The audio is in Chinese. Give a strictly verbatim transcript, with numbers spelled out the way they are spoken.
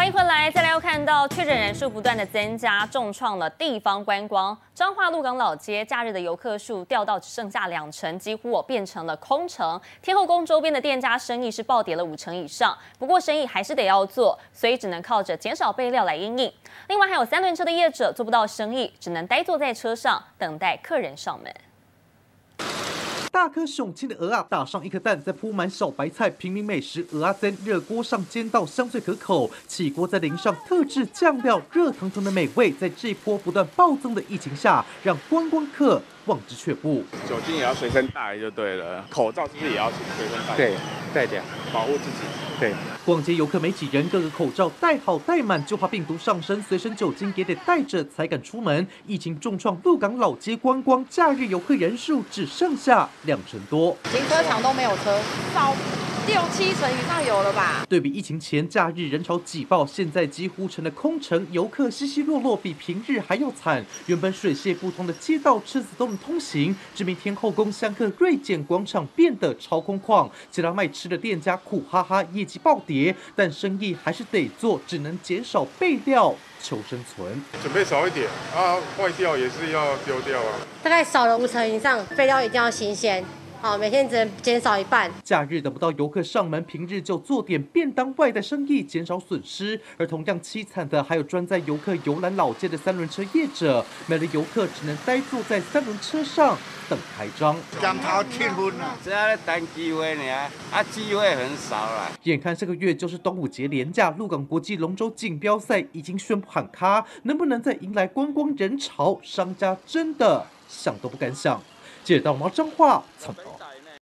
迎回来，再来要看到确诊人数不断的增加，重创了地方观光。彰化鹿港老街假日的游客数掉到只剩下两成，几乎变成了空城。天后宫周边的店家生意是暴跌了五成以上，不过生意还是得要做，所以只能靠着减少备料来因应。另外还有三轮车的业者做不到生意，只能呆坐在车上等待客人上门。 大颗雄青的鹅啊，打上一颗蛋，再铺满小白菜，平民美食鹅啊煎，热锅上煎到香脆可口，起锅再淋上特制酱料，热腾腾的美味，在这一波不断暴增的疫情下，让观光客望之却步。 酒精也要随身带就对了，口罩是不是也要随身带？对，带点保护自己。对。 逛街游客没几人，个个口罩戴好戴满，就怕病毒上身，随身酒精也得带着才敢出门。疫情重创鹿港老街观光，假日游客人数只剩下两成多， 停车场都没有车，少六七成以上有了吧？ 对比疫情前假日人潮挤爆，现在几乎成了空城，游客稀稀落落，比平日还要惨。原本水泄不通的街道，车子都能通行。知名天后宫香客瑞简广场变得超空旷，其他卖吃的店家苦哈哈，业绩暴跌。 但生意还是得做，只能减少备料求生存。 准备少一点啊，坏掉也是要丢掉啊。 大概少了五成以上，备料一定要新鲜。 好，每天只能减少一半。 假日等不到游客上门，平日就做点便当外带生意，减少损失。而同样凄惨的，还有专载游客游览老街的三轮车业者，没了游客只能呆坐在三轮车上等开张。 讲头七分啊，只要等机会呢，啊，机会很少啦。 眼看这个月就是端午节连假，鹿港国际龙舟锦标赛已经宣布喊卡，能不能再迎来观光人潮？商家真的想都不敢想。记者到毛彰化采访。